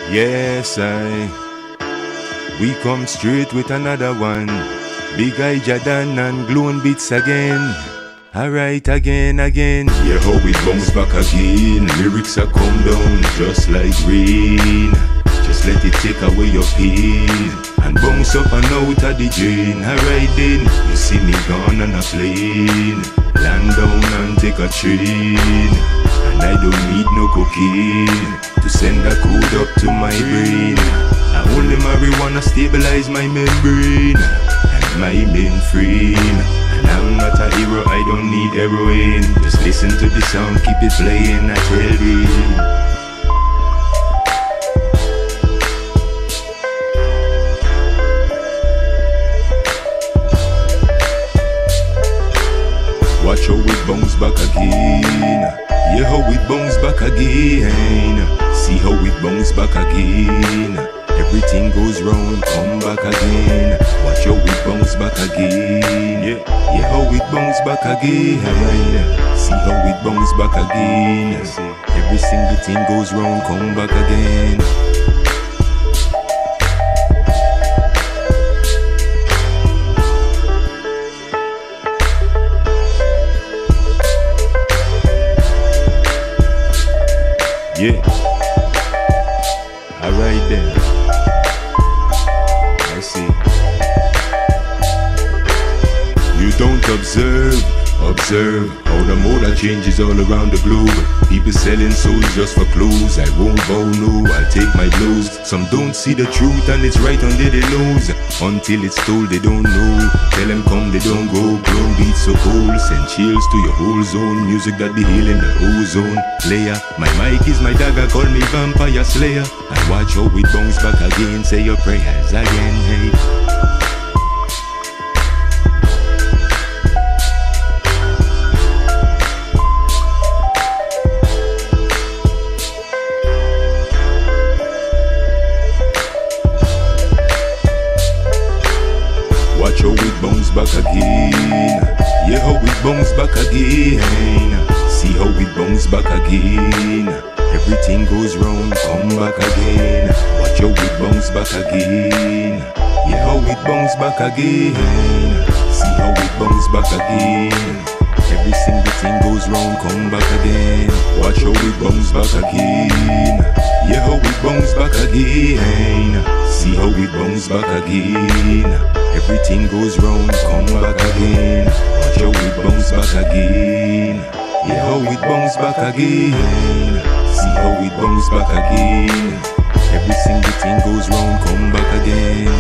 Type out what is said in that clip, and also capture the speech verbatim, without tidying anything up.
Yes, I. We come straight with another one. Big Eye Jadan and Glowing Beats again. Alright, again, again. Yeah, how we bounce back again. Lyrics are come down just like rain. Just let it take away your pain and bounce up and out of the drain. Alright then, you see me gone on a plane, land down and take a train. And I don't need no cocaine to send a code up to my brain. I only marijuana stabilize my membrane and my mainframe. And I'm not a hero, I don't need heroin. Just listen to the sound, keep it playing, I tell you. Watch how it bounce back again. Yeah, how it bounce back again. See how it bounce back again. Everything goes round, come back again. Watch how it bounce back again. Yeah, yeah, how it bounce back again. See how it bounce back again. Every single thing goes round, come back again. Yeah, alright then, I see. You don't observe, observe how the motor changes all around the globe. People selling souls just for clothes. I won't bow no, I'll take my blows. Some don't see the truth and it's right under their nose. Until it's told they don't know. Tell them come they don't go. Glowing beats so cold, send chills to your whole zone. Music that be healing the ozone layer. My mic is my dagger, call me vampire slayer. And watch how it bounce back again. Say your prayers again, hey. Watch how it bounce back again. Yeah, how it bounce back again. See how it bounce back again. Everything goes round, come back again. Watch how it bounce back again. Yeah, how it bounce back again. See how it bounce back again. Every single thing goes round, come back again. Watch how it bounce back again. Yeah, how it bounce back again. See how it bounce back again. Everything goes round, come back again. Watch how it bounce back again. Yeah, how it bounce back again. See how it bounce back again. Every single thing goes round, come back again.